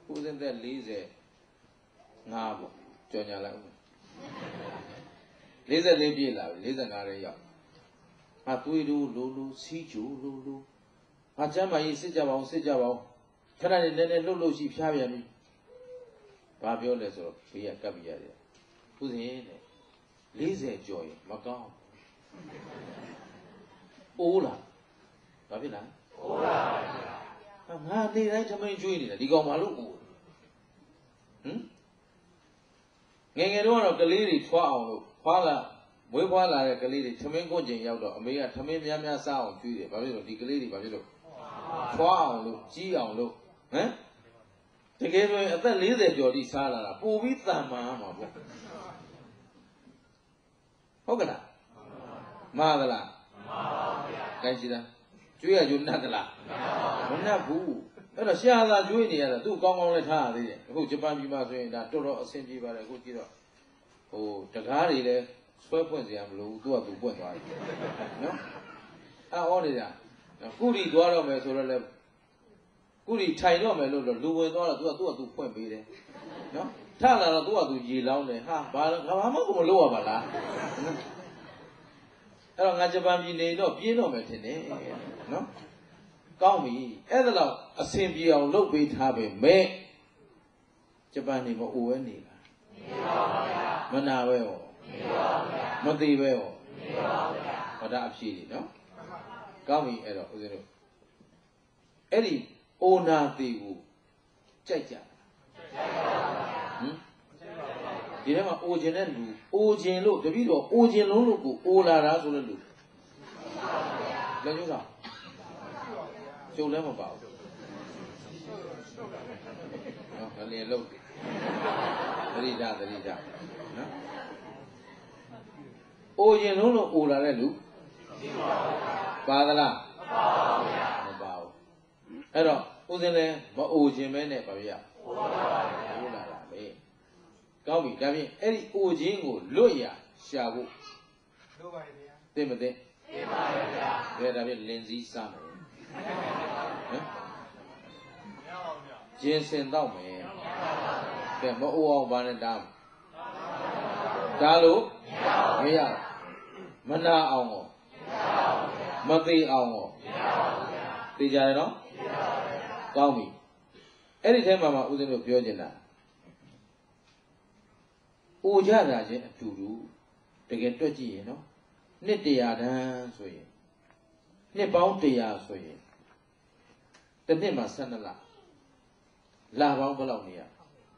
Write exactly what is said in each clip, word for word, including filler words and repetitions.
Who's in that lazy? Nabo, Johnny. Laser Libya, Laser Naria. Atuidu, Lulu, Siju, Lulu. Pajama is Sijabo, Sijabo. Can I then Lulu she Shaviami? Babioles or Pia Cabia. Who's in it? Laser Joy, Macau. Ola. Babila. Ola. I'm hardly right to make Julie. You go Malu. Hm? Ngay đó là cái lý thì thoa ảo thoa là mới thoa là cái lý thì thằng mình có chuyện nhau đó, mấy thằng mình nhắm nhắm sao chui để, bao nhiêu đi cái lý thì bao nhiêu thoa ảo luôn, chỉ ảo luôn, hả? Thì cái rồi, ở lý thì cho đi xa là, bù biết làm mà mà bù, không cái nào, mà là, cái gì đó, chui ở chỗ nào là, mình là bù. Đó là xa ra chuối này là tu con con lên tha thì cô chụp ảnh bị mà rồi là tôi đó xem gì vậy cô chỉ đó, cô tất cả đi đấy, số phận gì em lưu tu à tu phận vậy, nhá, à ở đây à, cô đi tu đó mà rồi là, cô đi chạy đó mà rồi là lưu với đó là tu à tu à tu phận vậy đấy, nhá, tha là là tu à tu gì lâu này ha, bà là bà mà cũng lưu à bà là, đó là ngay chụp ảnh bị này đó, bị nó mà thế này, nhá. Cao mỹ, ấy là ở xem video lúc bị thả về mẹ, cho bạn này có uống gì cả, mà nào vậy, mà đi vậy, mà đã gì đi đó, cao mỹ ấy đó, cái gì đó, ấy đi ô na đi u, chạy chạy, thì đó mà ô trên này lu, ô trên lu, tại vì đó ô trên lu lu cu, ô là ra số là lu, là như sao? Châu lấy một bảo, nó liền lâu, nó đi ra, nó đi ra, ô gì nó nó ô là cái lũ, ba cái là, một bảo, cái đó, ô gì này, mà ô gì mấy này bảo gì à, ô là là mấy, cao bị đặc biệt, cái ô gì ngủ lôi à, xả vụ, tên mà tên, cái đặc biệt lên gì sao này. Chiến sinh đâu mày, cái mà uo ban đam, dalu, nghe à, mình na ông ngô, mà ti ông ngô, ti giờ đó, cao mi, ấy đi thêm mà mà u được biểu diễn là, u ra ra chứ, chủ đủ, để cái tôi chỉ nó, nết tiệt à rồi, nết bao tiệt rồi. Thế nên mà sanh là là bao bao lâu nhỉ?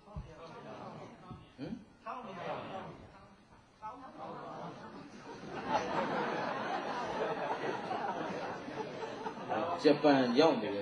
Japan giống như vậy.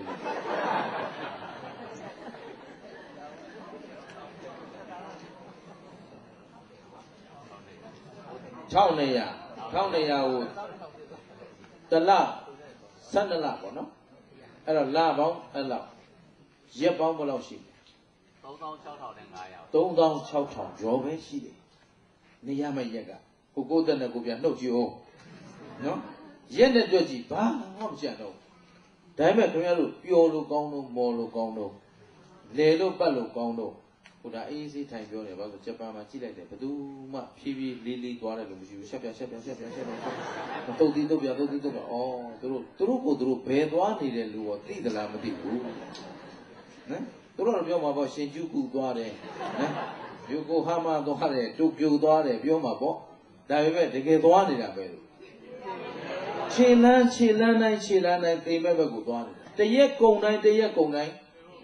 Thao này à, thao này à, tờ la, sanh là có nó.အဲ့တော့လာပေါင်းအဲ့လောက်ရက်ပေါင်းဘယ်လောက်ရှိလဲသုံးသောင်းခြောက်ထောင်နဲ့ငါးရာသုံးသောင်းခြောက်ထောင်ကျော်ပဲရှိတယ်နေရမယ့်ရက်ကကိုကိုတက်နဲ့ကိုပြန်နှုတ်ကြည့်အောင်နော်ရက်နဲ့တွေ့ကြည့်ဘာမှမကြံတော့ဒါပေမဲ့ခင်ဗျားတို့ပျော်လို့ကောင်းလို့မော်လို့ကောင်းလို့လေလို့ပတ်လို့ကောင်းလို့ဟိုဒါအေးစေးထိုင်ပြောနေပါဆိုဂျပန်မှာကြည့်လိုက်တယ်ဘယ်သူမှဖြည်းဖြည်းလေးလေးသွားတယ်လို့မရှိဘူးရှက်ပြရှက်ပြရှက်ပြရှက်ပြတုတ်တီးတုတ်ပြတုတ်တီးတုတ်ပြဩသူတို့သူတို့ကိုသူတို့ဘယ်သွားနေတဲ့လူရောသိသလားမသိဘူးနော်သူတို့ကပြောမှာပေါ့ရှင်ကျူးကူသွားတယ်နော်ယူကိုဟာမသွားတယ်တိုကျိုသွားတယ်ပြောမှာပေါ့ဒါပေမဲ့တကယ်သွားနေတာပဲလို့ခြေလန်းခြေလန်းတိုင်းခြေလန်းတိုင်းသိမဲ့ဘက်ကိုသွားတယ်တရက်ကုံတိုင်းတရက်ကုံတိုင်း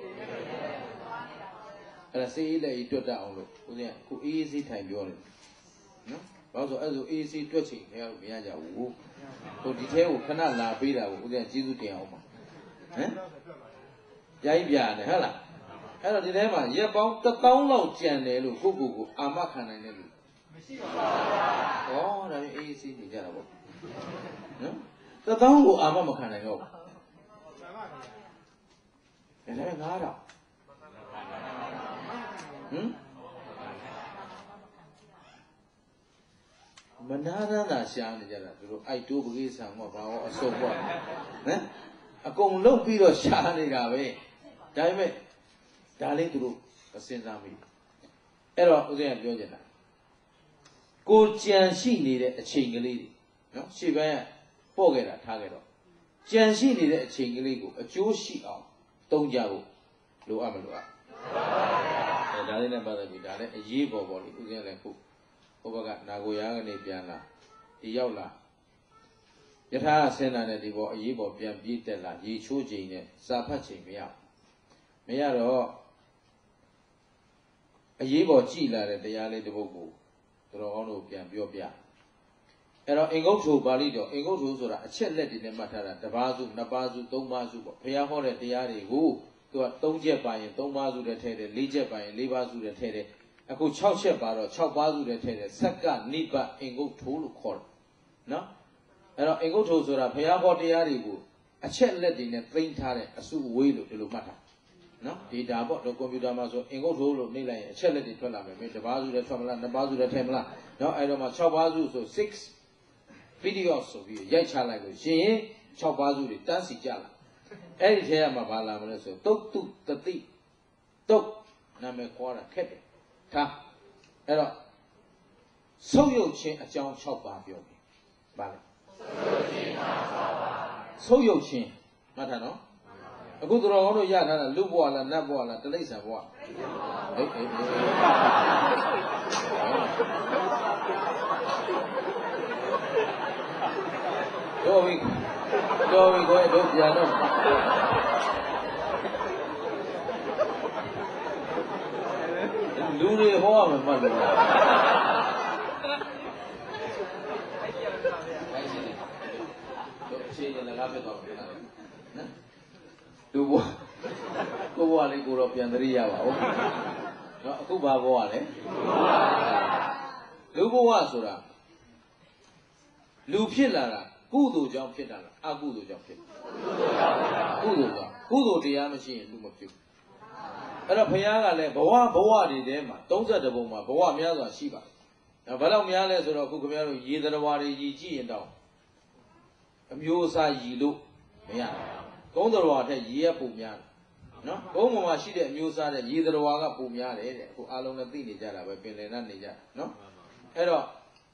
အဲ့ဒါစေးလေးတွတ်တတ်အောင်လို့ဦးဇင်းကခုအေးစေးထိုင်ပြောတယ်နော်ဘာလို့ဆိုအဲ့ဆိုအေးစေးတွတ်ချိန်ခင်ဗျားတို့မရကြဘူးဟိုဒီထဲကိုခဏလာပေးတာကိုဦးဇင်းကကျေးဇူးတင်အောင်ပါဟမ်ရိုက်ပြတယ်ဟုတ်လားအဲ့တော့ဒီထဲမှာရက်ပေါင်းတစ်သောင်းလောက်ကျန်တယ်လို့ကိုကိုကိုအာမခံနိုင်တယ်လို့မရှိပါဘူးဩဒါအေးစေးနေကြတာပေါ့နော်တစ်သောင်းကိုအာမမခံနိုင်တော့ဘူးအဲ့ဒါငါးတော့ဟမ်မနာရတာရှားနေကြတာသူတို့အိုက်တိုးပကိစ္စံကဘာရောအစုပ်ပေါ့နော်အကုန်လုံးပြီးတော့ရှားနေတာပဲဒါပေမဲ့ဒါလေးသူတို့စဉ်းစားမိအဲ့တော့ဦးဇင်းကပြောချင်တာကိုကြံရှိနေတဲ့အချိန်ကလေးတွေနော်ရှေ့ပိုင်းကပေါ့ခဲ့တာထားခဲ့တော့ကြံရှိနေတဲ့အချိန်ကလေးကိုအကျိုးရှိအောင်သုံးကြဖို့လိုအပ်မလို့อ่ะအဲဒါလေးနဲ့ပတ်သက်ပြီးဒါလည်းအရေးပေါ်ပေါ်လေးဦးဇင်းလည်းခုဟိုဘက်ကနာကိုရာကနေပြန်လာဒီရောက်လာယထာဆင်းလာတဲ့ဒီပေါ်အရေးပေါ်ပြန်ပြေးတက်လာရေချိုးချိန်နဲ့စာဖတ်ချိန်မရမရတော့အရေးပေါ်ကြည်လာတဲ့တရားလေးတစ်ပုဒ်ကိုတော်ကောင်းတို့ပြန်ပြောပြအဲ့တော့အင်္ဂုတ္ထုပါဠိတော်အင်္ဂုတ္ထုဆိုတာအချက်လက်တွေနဲ့မှတ်ထားတာတစ်ပါးစုနှစ်ပါးစုသုံးပါးစုပေါ့ဘုရားဟောတဲ့တရားတွေကိုသူကသုံးချက်ပါရင်သုံးပါးစုတည်းထည့်တယ်လေးချက်ပါရင်လေးပါးစုတည်းထည့်တယ်အခု၆ချက်ပါတော့၆ပါးစုတည်းထည့်တယ်ဆက်ကနိဗ္ဗာန်အင်္ဂုတ္ထုလို့ခေါ်တယ်နော်အဲ့တော့အင်္ဂုတ္ထုဆိုတာဘုရားဟောတရားတွေကိုအချက်လက်တွေနဲ့သိမ်းထားတဲ့အစုအဝေးလို့ဒီလိုမှတ်ထားနော်ဒေတာပေါ့တော့ကွန်ပျူတာမှာဆိုအင်္ဂုတ္ထုလို့နှိပ်လိုက်ရင်အချက်လက်တွေထွက်လာမယ်မင်းတစ်ပါးစုတည်းထွက်မလားနှစ်ပါးစုတည်းထည့်မလားနော်အဲ့တော့မှ၆ပါးစုဆိုsix video ဆိုပြီးရိုက်ချလိုက်လို့ရှင်၆ပါးစုတွေတန်းစီကြလာအဲ့ဒီထဲမှာဘာလာမလဲဆိုတုတ်တုတတိတုတ်နာမည်ခေါ်တာခက်တယ်ထားအဲ့တော့ဆုပ်ယုတ်ခြင်းအကြောင်း၆ပါးပြောပြီဗါလဲဆုပ်ယုတ်ခြင်းမှတ်ထားနော်အခုတော်တော်တို့ရထားတာလူဘဝလားနတ်ဘဝလားတိရစ္ဆာန်ဘဝဟေးဟေးဟေးတော်ပြီတော်ပြီကိုတို့ပြန်တော့လူတွေဟောရမှာမှတ်လို့လားတို့အခြေရလည်းကားပြတော့ပြန်လာတယ်နော်လူဘဝကိုဘဝလေးကိုတော့ပြန်သတိရပါဦးနော်အခုဘာဘဝလဲလူဘဝဆိုတာလူဖြစ်လာတာကုသိုလ်ကြောင့်ဖြစ်တာလားအကုသိုလ်ကြောင့်ဖြစ်ကုသိုလ်ကြောင့်ကုသိုလ်တရားမရှိရင်လူမဖြစ်ဘူးအဲ့တော့ဘုရားကလည်းဘဝဘဝတွေထဲမှာသုံးဆယ့်တစ်ပုံမှာဘဝများစွာရှိပါတယ်ဒါဘာလို့များလဲဆိုတော့အခုခင်ဗျားတို့ရေသရဝါတွေရည်ကြည့်ရင်တော့အမျိုးအစားရည်လို့မရဘူးကုန်းသရဝါထက်ရေရပုံများတယ်နော်ကုန်းပေါ်မှာရှိတဲ့အမျိုးအစားတဲ့ရေသရဝါကပုံများတယ်တဲ့အခုအားလုံးလည်းသိနေကြတာပဲပင်လယ်နဲ့နေကြနော်အဲ့တော့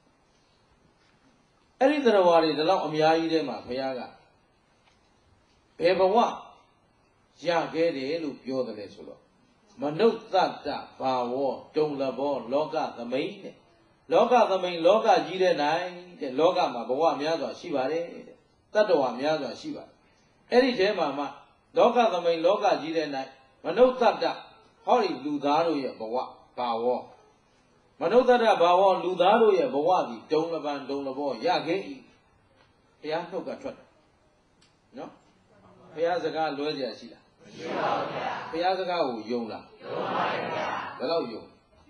အဲ့ဒီသရဝါတွေဒီလောက်အများကြီးထဲမှာဘုရားကဘယ်ဘဝရခဲ့တယ်လို့ပြောတယ်လေဆိုတော့မနုဿတ္တဘာဝတုံလဘောလောကသမိန်တဲ့လောကသမိန်လောကကြီးတဲ့နိုင်တဲ့လောကမှာဘဝများစွာရှိပါတယ်တဲ့တတ္တဝါများစွာရှိပါတယ်အဲ့ဒီထဲမှာမှလောကသမိန်လောကကြီးတဲ့နိုင်မနုဿတ္တဟောဒီလူသားတို့ရဲ့ဘဝဘာဝမနုဿတ္တဘာဝလူသားတို့ရဲ့ဘဝဒီဒုံလပံဒုံလဘောရခဲ့၏ဘုရားနှုတ်ကထွက်တယ်နော်ဘုရားစကားလွဲကြရှိလားမရှိပါဘူးဗျာဘုရားစကားကိုယုံလားယုံပါဗျာဘယ်လောက်ယုံ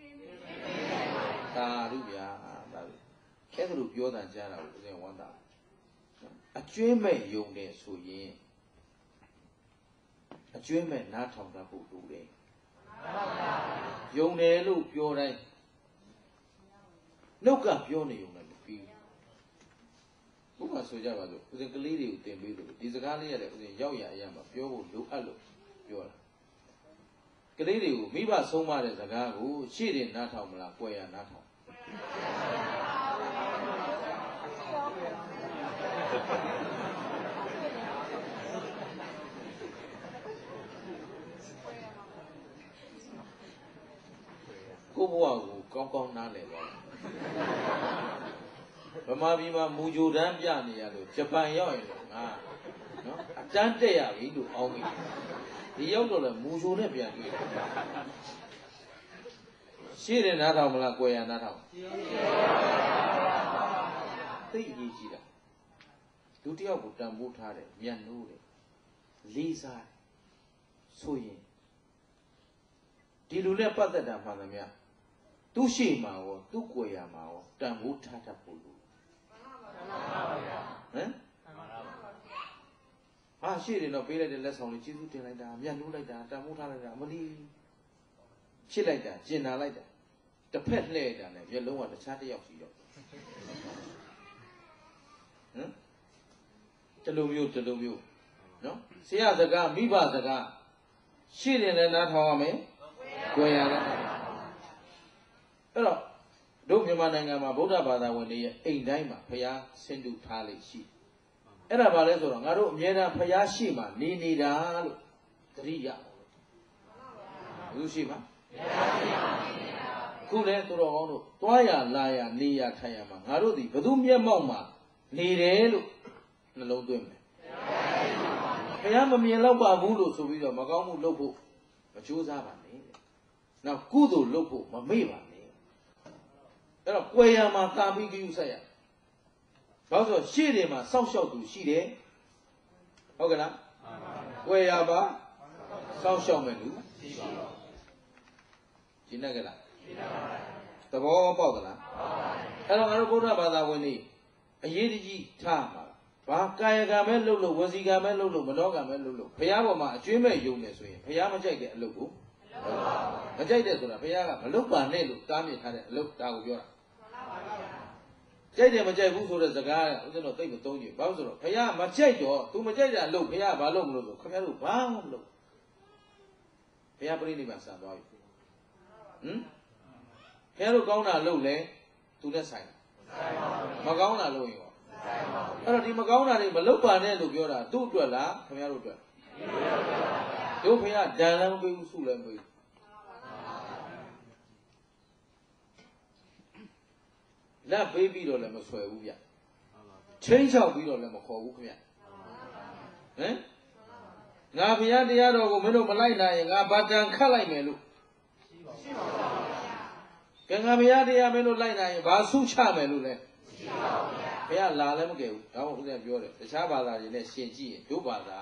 သာဓုဗျာဒါပဲအဲ့ဒါလိုပြောတာကြားတာကိုဦးဇင်းဝမ်းသာအကျွင်းမဲ့ယုံတယ်ဆိုရင်အကျွင်းမဲ့နားထောင်တတ်ဖို့လိုတယ်ယုံတယ်လို့ပြောတိုင်းနှုတ်ကပြောနေုံနဲ့မပြီးဘူးဥပမာဆိုကြပါစို့ဦးဇင်းကလေးတွေကိုသင်ပေးလို့ဒီစကားလေးရတယ်ဦးဇင်းရောက်ရအရာမှာပြောဖို့လိုအပ်လို့ပြောတာကလေးတွေကိုမိဘဆုံးမတဲ့စကားကိုရှေ့တင်နားထောင်မလား၊ကွယ်ရနားထောင်ကိုဘဝကိုကောင်းကောင်းနားလည်ပါဗမာပြည်မှာမူကြိုတန်းပြနေရလို့ဂျပန်ရောက်ရင်တော့ငါနော်အတန်းတက်ရပြီလို့အောင်းမိဒီရောက်တော့လည်းမူကြိုနဲ့ပြန်တွေ့တယ်ရှေ့တယ်နားထောင်မလား၊ကွယ်ရနားထောင်သိအရေးကြီးတာလူတယောက်ကိုတန်ဖိုးထားတယ်မျက်နှိုးတယ်လေးစားတယ်ဆိုရင်ဒီလူနဲ့ပတ်သက်တာမှန်သမျှသူ့ရှိမှာရောသူ့ကွယ်ရမှာရောတန်ဖိုးထားတတ်ဖို့လို့ဟမ်ဟာရှေ့တယ်တော့ပေးလိုက်တဲ့လက်ဆောင်လေးကျေးဇူးတင်လိုက်တာမျက်နှိုးလိုက်တာတန်ဖိုးထားလိုက်တာမလီချစ်လိုက်တာကျင်နာလိုက်တာတစ်ဖက်လှည့်တာနဲ့မျက်လုံးကတခြားတစ်ယောက်စီရောက်ဟမ်တလူမျိုးတလူမျိုးနော်ဆရာစကားမိဘစကားရှေ့တယ်လည်းနားထောင်ရမယ်ကွယ်ရတယ်အဲ့တော့တို့မြန်မာနိုင်ငံမှာဗုဒ္ဓဘာသာဝင်တွေရဲ့အိမ်တိုင်းမှာဘုရားဆင်တူထားလိမ့်ရှိအဲ့ဒါဘာလဲဆိုတော့ငါတို့အမြဲတမ်းဘုရားရှိမှနေနေတာလို့သတိရဘူးရှိမှာခုလဲသူတော်ကောင်းတို့သွားရလာရနေရထိုင်ရမှာငါတို့ဒီဘသူမျက်မှောက်မှာနေတယ်လို့နှလုံးသွင်းမယ်ဘုရားမမြင်တော့ပါဘူးလို့ဆိုပြီးတော့မကောင်းမှုလုပ်ဖို့မကြိုးစားပါနဲ့နောက်ကုသိုလ်လုပ်ဖို့မမေ့ပါနဲ့အဲ့တော့ကွယ်ရမှာတာပြီးကြည့်ဆက်ရဘာလို့ဆိုရှေ့တွေမှာစောင့်ရှောက်သူရှိတယ်ဟုတ်ကဲ့လားကွယ်ရပါစောင့်ရှောက်မယ်လူရှင်းနေကြလားသဘောပေါက်သလားအဲ့တော့ငါတို့ဗုဒ္ဓဘာသာဝင်တွေအရေးတကြီးထားမှာဘာကာယကံပဲလုပ်လို့ဝစီကံပဲလုပ်လို့မနောကံပဲလုပ်လို့ဘုရားပေါ်မှာအကျွေးမဲ့ယုံနေဆိုရင်ဘုရားမကြိုက်တဲ့အလုပ်ကိုမကြိုက်တဲ့ဆိုတာဘုရားကမလုပ်ပါနဲ့လို့တားမြစ်ထားတဲ့အလုပ်ဒါကိုပြောတာကြိုက်တယ်မကြိုက်ဘူးဆိုတဲ့စကားကဦးဇင်းတို့သိမသုံးကြဘူးဘာလို့ဆိုတော့ဘုရားမကြိုက်တော့ तू မကြိုက်တာလုပ်ဘုရားဘာလုပ်မလို့ဆိုခင်ဗျားတို့ဘာမှမလုပ်ဘုရားပြိဋိဘံဆံသွားပြီဟမ်ခင်ဗျားတို့ကောင်းတာလုပ်လဲ तू နဲ့ဆိုင်မကောင်းတာလုပ်ရင်ရောအဲ့တော့ဒီမကောင်းတာတွေမလုပ်ပါနဲ့လို့ပြောတာသူ့အတွက်လားခင်ဗျားတို့အတွက်တို့ဘုရားဒဏ်လည်းမပေးဘူးဆုလည်းမပေးဘူးလက်ပေးပြီးတော့လည်းမဆွဲဘူးဗျချင်းချောက်ပြီးတော့လည်းမခေါ်ဘူးခင်ဗျဟမ်ငါဘုရားတရားတော်ကိုမင်းတို့မလိုက်နိုင်ရင်ငါဗတန်ခတ်လိုက်မယ်လို့ရှိပါဘူးဗျာကဲငါဘုရားတရားမင်းတို့လိုက်နိုင်ရင်ဘာဆုချမယ်လို့လဲရှိပါဘူးဗျာဘုရားလာလည်းမကယ်ဘူးဒါမှမဟုတ်ဦးဇင်းပြောတယ်တခြားဘာသာတွေနဲ့ရှင်ကြည့်ရင်တို့ဘာသာ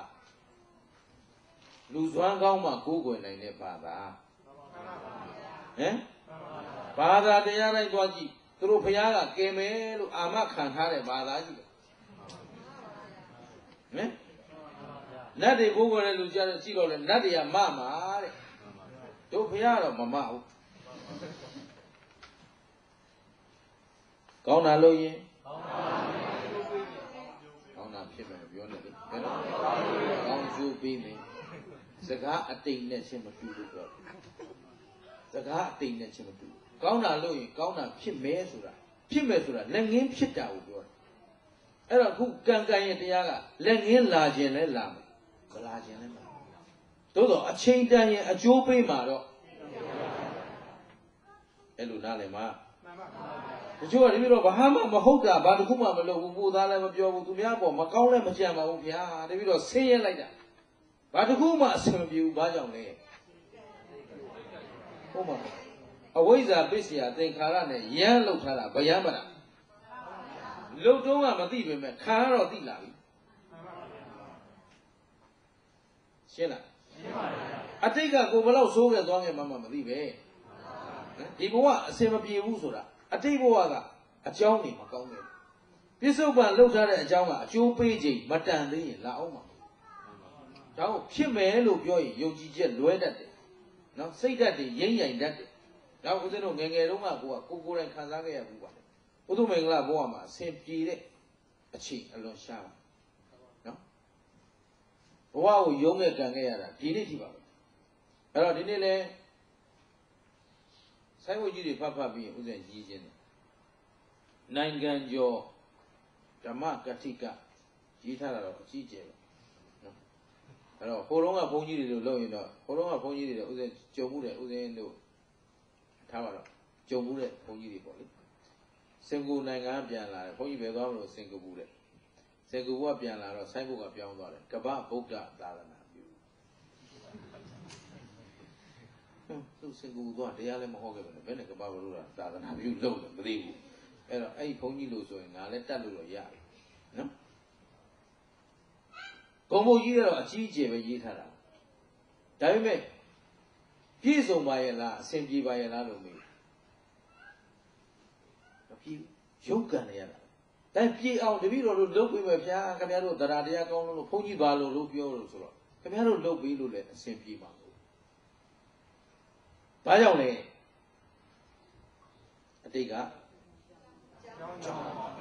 လူစွမ်းကောင်းမှကိုးကွယ်နိုင်တဲ့ဘာသာဟမ်ဘာသာတရားတိုင်းသွားကြည့်သူတို့ဘုရားကကယ်မယ်လို့အာမခံထားတဲ့ဘာသာကြီးပဲဟမ်နတ်တွေကိုးကွယ်တဲ့လူကြတော့ကြည့်တော့လေနတ်တွေကမမှာတဲ့တို့ဘုရားတော့မမဟုတ်ကောင်းတာလို့ရင်ကောင်းတာဖြစ်မယ်ပြောနေတယ်ဘယ်တော့ကောင်းကျိုးပေးမယ်စကားအတိတ်နဲ့ချင်းမတူဘူးပြောစကားအတိတ်နဲ့ချင်းမတူကောင်းတာလို့ရင်ကောင်းတာဖြစ်မယ်ဆိုတာဖြစ်မယ်ဆိုတာလက်ငင်းဖြစ်တာကိုပြောတယ်အဲ့တော့ခုကံကံရဲ့တရားကလက်ငင်းလာခြင်းလဲလာမယ်မလာခြင်းလဲမလာသို့တော့အချိန်တန်ရင်အကျိုးပေးမှာတော့အဲ့လိုနားလည်မှာတချို့ကဒီလိုတော့ဘာမှမဟုတ်တာဘာတစ်ခုမှမလုပ်ဘူးပူသားလည်းမပြောဘူးသူများပေါ်မကောင်းလည်းမကြံပါဘူးဗျာတပည့်တော့ဆင်းရဲလိုက်တာဘာတစ်ခုမှအဆင်မပြေဘူးဘာကြောင့်လဲဟုတ်မှာအဝိဇ္ဇာပစ္စယသင်္ခါရနဲ့ယမ်းလောက်ထားတာဗျမ်းမလားလုတ်တုံးကမသိပေမဲ့ခံရတော့သိလာပြီရှင်းလားရှင်းပါပြီအတိတ်ကကိုဘလောက်ဆိုးခဲ့သွားခဲ့မှမမသိပဲဒီဘဝအဆင်မပြေဘူးဆိုတာအတိတ်ဘဝကအကြောင်းတွေမကောင်းခဲ့ဘူးပြစ္ဆုတ်ပံလှုပ်ထားတဲ့အကြောင်းကအကျိုးပေးခြင်းမတန်သေးရင်လာအောင်ပါဒါကိုဖြစ်မယ်လို့ပြောရင်ယုံကြည်ချက်လွဲတတ်တယ်နော်စိတ်ဓာတ်တွေရိမ့်ရိုင်တတ်တယ်ဒါဦးဇင်းတို့ငယ်ငယ်တုန်းကကိုကကိုကိုယ်တိုင်ခံစားခဲ့ရဘူးပါလေဥဒုမင်္ဂလာဘဝမှာအဆင်ပြေတဲ့အချိန်အလွန်ရှားပါနော်ဘဝကိုယုံနဲ့ကံခဲ့ရတာဒီနေ့ထိပါပဲအဲ့တော့ဒီနေ့လဲဆိုင်ဝတ်ကြီးတွေဖတ်ဖတ်ပြီးဥစဉ်ကြီးချင်းတယ်နိုင်ငံကျော်ဓမ္မကတိကရေးထားတာတော့အကြီးကျယ်ပဲနော်အဲ့တော့ဟိုတုန်းကဘုန်းကြီးတွေလို့လုပ်ရင်တော့ဟိုတုန်းကဘုန်းကြီးတွေဥစဉ်ကြုံမှုတယ်ဥစဉ်တို့ထားပါတော့ကြုံမှုတဲ့ဘုန်းကြီးတွေပေါ့လေစင်ကာပူနိုင်ငံပြန်လာတယ်ဘုန်းကြီးပဲသွားမလို့စင်ကာပူတဲ့စင်ကာပူကပြန်လာတော့ဆိုင်းဘုတ်ကပြောင်းသွားတယ်ကပ္ပဗုဒ္ဓသာသနာပြုသူစင်ကာပူသွားတရားလည်းမဟုတ်ခဲ့ဘူးဘယ်နဲ့ကပ္ပဗုဒ္ဓသာသနာပြုလုပ်တယ်မသိဘူးအဲ့တော့အဲ့ဒီဘုန်းကြီးလို့ဆိုရင်ငါလည်းတတ်လို့တော့ရတယ်နော်ဂုံဘုတ်ကြီးကတော့အကြီးအကျယ်ပဲရေးထားတာဒါပေမဲ့ပြည့်စုံပါရဲ့လားအဆင်ပြေပါရဲ့လားလို့မေးမပြေရုပ်ကံရတာဒါပြေအောင်တပည့်တော်တို့လုပ်ပြီးမယ်ဗျာခင်ဗျားတို့တရားတရားကောင်းလို့ဘုန်းကြီးပါလို့လို့ပြောလို့ဆိုတော့ခင်ဗျားတို့လုပ်ပြီးလို့လည်းအဆင်ပြေပါဘူးဘာကြောင့်လဲအတိတ်က